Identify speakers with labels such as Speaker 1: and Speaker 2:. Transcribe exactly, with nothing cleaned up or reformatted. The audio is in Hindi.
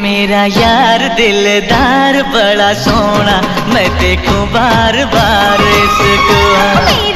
Speaker 1: मेरा यार दिलदार बड़ा सोना, मैं देखूं बार बार इसको।